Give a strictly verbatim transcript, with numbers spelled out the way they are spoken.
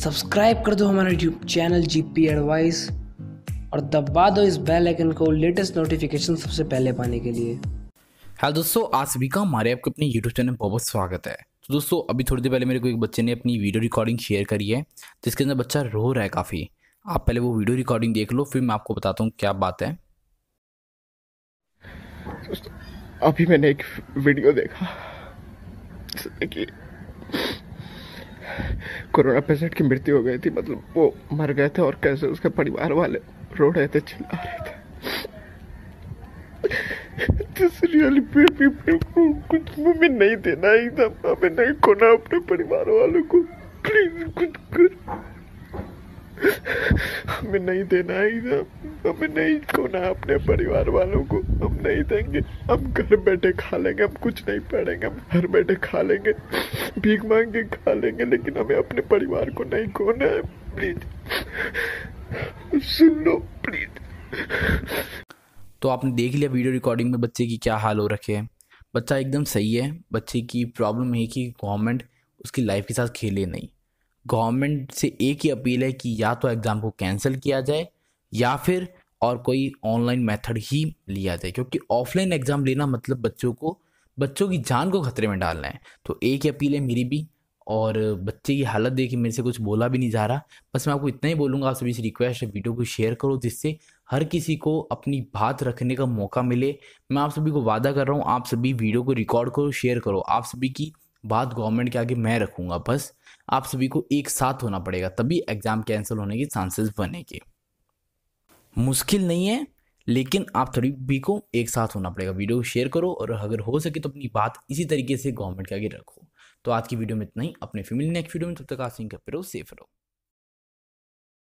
Subscribe कर दो हमारा यूट्यूब चैनल जीपी एडवाइस और दबा दो इस बेल आइकन को लेटेस्ट नोटिफिकेशन सबसे पहले पाने के लिए। हेलो दोस्तों, आप सभी का हमारे आपके अपने यूट्यूब चैनल में बहुत स्वागत है। तो दोस्तों, अभी थोड़ी देर पहले मेरे को एक बच्चे ने अपनी वीडियो रिकॉर्डिंग शेयर करी है जिसके अंदर बच्चा रो रहा है काफ़ी। आप पहले वो वीडियो रिकॉर्डिंग देख लो, फिर मैं आपको बताता हूँ क्या बात है। अभी मैंने एक वीडियो देखा कि कोरोना पेशेंट की मृत्यु हो गई थी, मतलब वो मर गए थे और कैसे उसके परिवार वाले रो रहे थे, चिल्ला रहे थे। This really made me feel कुछ हमें नहीं देना ही था, हमें नहीं खोना अपने परिवार वालों को, प्लीज कुछ कर, हमें नहीं देना ही था, हमें नहीं खोना अपने परिवार वालों को, हम नहीं देंगे, हम घर बैठे खा लेंगे, हम कुछ नहीं पढ़ेंगे, हम घर बैठे खा लेंगे, भीख मांग के खा लेंगे, लेकिन हमें अपने परिवार को नहीं खोना है, प्लीज सुन लो प्लीज। तो आपने देख लिया वीडियो रिकॉर्डिंग में बच्चे की क्या हाल हो रखे हैं। बच्चा एकदम सही है। बच्चे की प्रॉब्लम है कि गवर्नमेंट उसकी लाइफ के साथ खेले नहीं। गवर्नमेंट से एक ही अपील है कि या तो एग्ज़ाम को कैंसिल किया जाए या फिर और कोई ऑनलाइन मेथड ही लिया जाए, क्योंकि ऑफलाइन एग्ज़ाम लेना मतलब बच्चों को बच्चों की जान को खतरे में डालना है। तो एक ही अपील है मेरी भी, और बच्चे की हालत देख के मेरे से कुछ बोला भी नहीं जा रहा। बस मैं आपको इतना ही बोलूँगा, आप सभी से रिक्वेस्ट है वीडियो को शेयर करो जिससे हर किसी को अपनी बात रखने का मौका मिले। मैं आप सभी को वादा कर रहा हूँ, आप सभी वीडियो को रिकॉर्ड करो, शेयर करो। आप सभी की बात गवर्नमेंट के आगे मैं रखूँगा। बस आप सभी को एक साथ होना पड़ेगा, तभी एग्ज़ाम कैंसिल होने के चांसेस बनेंगे। मुश्किल नहीं है, लेकिन आप सभी भी को एक साथ होना पड़ेगा। वीडियो को शेयर करो और अगर हो सके तो अपनी बात इसी तरीके से गवर्नमेंट के आगे रखो। तो आज की वीडियो में इतना ही। अपने फैमिली नेक्स्ट वीडियो में, तब तक आप सिंह करते रहो, सेफ रहो।